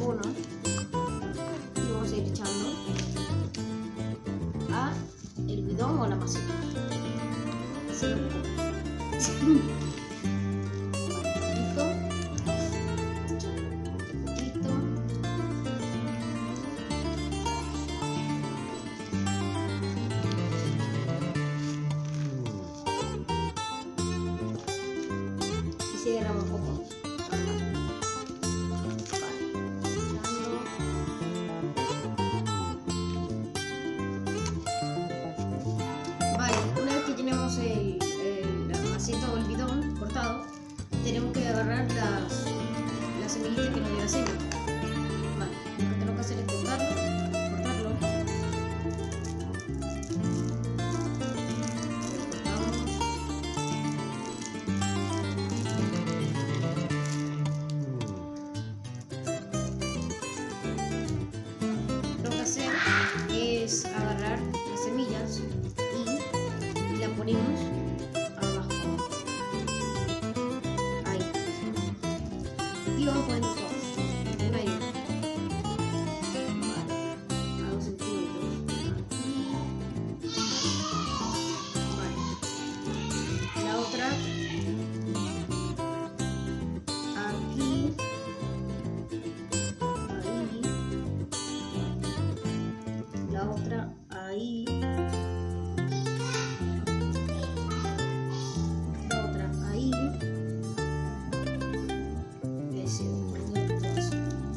uno y vamos a ir echando a el bidón o la masita. Y se derrama un poco. Vale, una vez que tenemos la maceta o el bidón cortado, tenemos que agarrar las semillitas que nos dio la semilla. Vale, lo que tenemos que hacer es cortarlo. Lo que hacer es agarrar las semillas y la ponemos abajo. Ahí. Y vamos poniendo todo. Una y una. Vale. A 2 centímetros. Vale. La otra. Aquí. Ahí. La otra ahí. La otra ahí. Y ahí se va poniendo todo.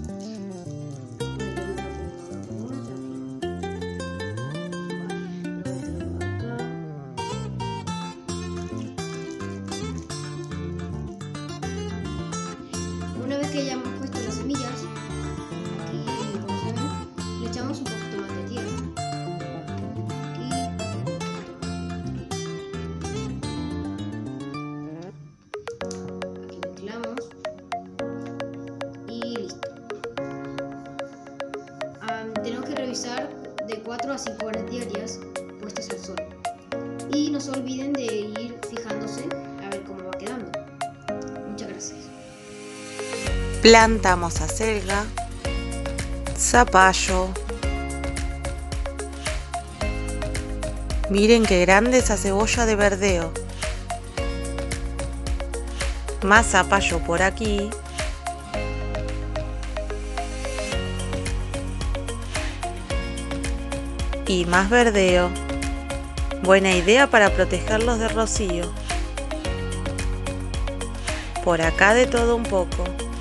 Una vez que hayamos puesto las semillas, aquí como se ve, le echamos un poquito más de tierra. Aquí mezclamos y listo. Tenemos que revisar de 4 a 5 horas diarias puestas al sol. Y no se olviden de ir fijándose a ver cómo va quedando. Muchas gracias. Plantamos acelga, zapallo. Miren qué grande esa cebolla de verdeo. Más zapallo por aquí. Y más verdeo. Buena idea para protegerlos de rocío. Por acá de todo un poco.